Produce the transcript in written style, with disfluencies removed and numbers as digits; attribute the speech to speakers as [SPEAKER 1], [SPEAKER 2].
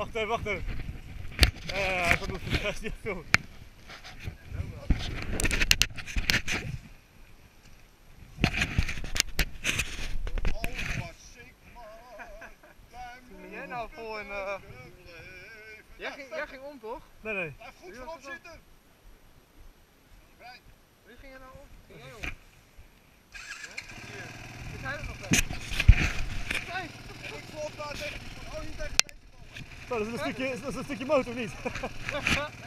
[SPEAKER 1] Wacht even, wacht even. Hij gaat nog de rest niet veel.
[SPEAKER 2] Jij nou vol in jij ging om toch?
[SPEAKER 1] Nee, nee.
[SPEAKER 3] Blijf goed voorop zitten.
[SPEAKER 2] Wie ging er nou om? Ging jij om? Ja? Hier. Is hij er nog bij? Kijk!
[SPEAKER 3] Ik vlot daar tegen. Oh, niet tegen deze komen.
[SPEAKER 1] Zo, dat is een stukje motor of niet?